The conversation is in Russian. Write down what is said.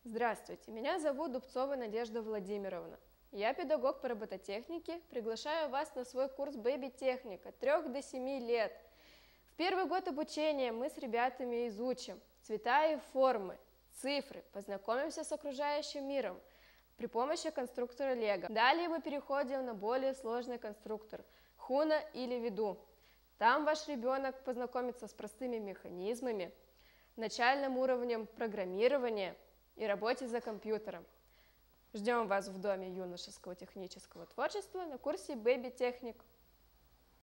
Здравствуйте, меня зовут Дубцова Надежда Владимировна. Я педагог по робототехнике, приглашаю вас на свой курс Baby Техник от 3 до 7 лет. В первый год обучения мы с ребятами изучим цвета и формы, цифры, познакомимся с окружающим миром при помощи конструктора Лего. Далее мы переходим на более сложный конструктор Хуна или Виду. Там ваш ребенок познакомится с простыми механизмами, начальным уровнем программирования и работе за компьютером. Ждем вас в Доме юношеского технического творчества на курсе Baby Техник.